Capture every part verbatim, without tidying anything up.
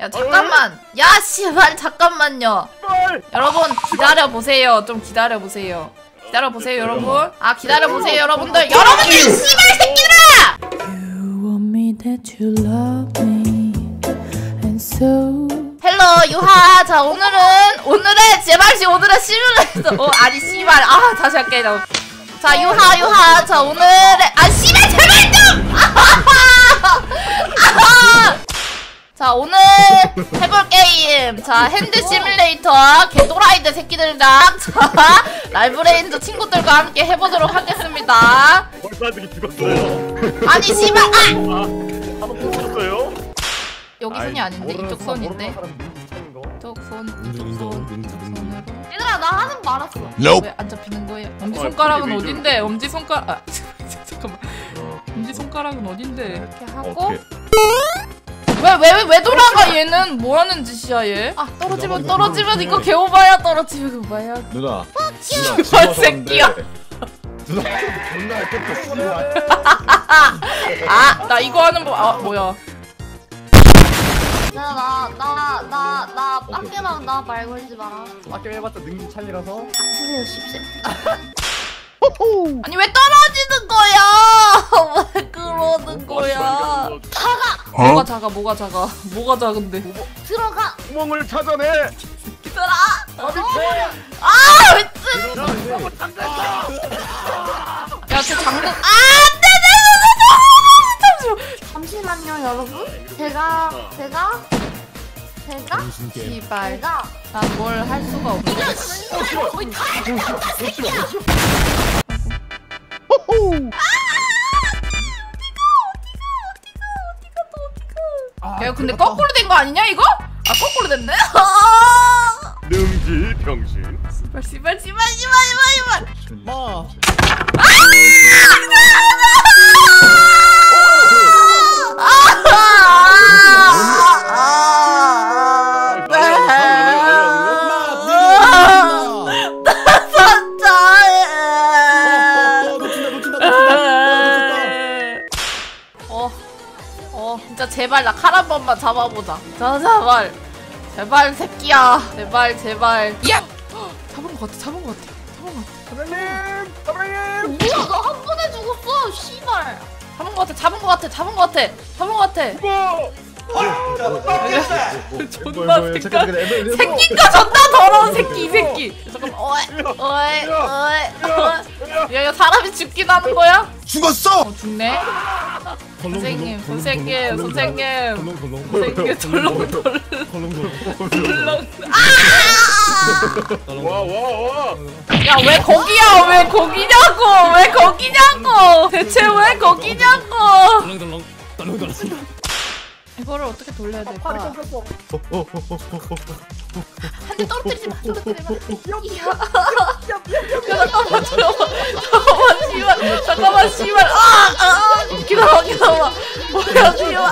야 잠깐만. 야 씨발 잠깐만요. 여러분 기다려보세요. 좀 기다려보세요. 기다려보세요 여러분. 아 기다려보세요 여러분들. 여러분들 씨발 새끼들아! 헬로 유하. 자 오늘은 오늘의 제발씨 오늘의 시뮬레이터. 어 아니 씨발 아 다시 할게. 자 유하 유하. 자 오늘의 아 씨발 제발 좀! 자 오늘 해볼 게임 자 핸드 시뮬레이터 개또라이들 새끼들이랑 자 라이브레인저 친구들과 함께 해보도록 하겠습니다. 벌써 한 명이 죽었어요. 아니 씨발 아! 한번 죽었어요? 여기 손이 아닌데 이쪽 손인데 이쪽 손 이쪽 손 이쪽 손으로 얘들아 나 하는 거 알았어. 왜 안 잡히는 거예요? 엄지손가락은 어딘데? 엄지손가락 아 잠깐만 엄지손가락은 어딘데? 이렇게 하고 왜 왜 왜 왜 돌아가 얘는? 뭐하는 짓이야 얘? 아 떨어지면 떨어지면 이거 개오바야. 떨어지면 오바야. 누나 씨발 새끼야. 누나 존나 했겠다. 아 나 이거 하는 거 아 뭐야? 나 나 나 나 빡게랑 나 말 걸지 마라. 아까 해봤자 능지 찬이라서. 닥치세요 십세. 아니 왜 떨어지는 거야? 왜 그러는 거야? 작아. 뭐가 작아? 뭐가 작아? 뭐가 작은데? 들어가. 구멍을 찾아내. 얘들아. 어디서? 아 미친. 야쟤 장군. 아 안돼 안돼 잠시만요 여러분. 제가 제가 제가 씨발. 제가 난 뭘 할 수가 없어. 야 근데 거꾸로 된 거 아니냐 이거? 아 거꾸로 됐네? 능지 병신. 씨발 씨발 씨발 씨발 씨발 마. 진짜 제발 나 칼 한 번만 잡아보자. 자 제발 제발 새끼야 제발 제발 야! 잡은 거 같아 잡은 거 같아 잡은 거 같아 사장님 사장님. 뭐야 나 한 번에 죽었어 씨발. 잡은 거 같아 잡은 거 같아 잡은 거 같아 잡은 거 같아 존나 색깔 새끼가 존나 더러운 새끼 이 새끼. 잠깐만 어이 어이 어이 야야 사람이 죽긴 하는 거야? 죽었어. 어 죽네. 선생님 선생님 선생님 선생님 덜렁덜렁 덜렁 와와와. 야 왜 거기야 왜 거기냐고 왜 거기냐고 대체 왜 거기냐고. 이거를 어떻게 돌려야 될까? 한 대 떨어뜨리지 마 떨어뜨리지 마. 야 잠깐만 잠깐만 씨발 잠깐만 씨발 아아 기다려 기다려 뭐야 씨발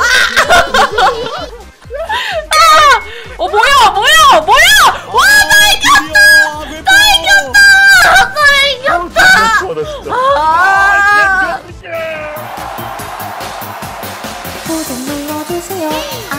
아어 뭐야 뭐야 뭐야 와 나 이겼다 나 이겼다 나 이겼다 아 구독 눌러주세요.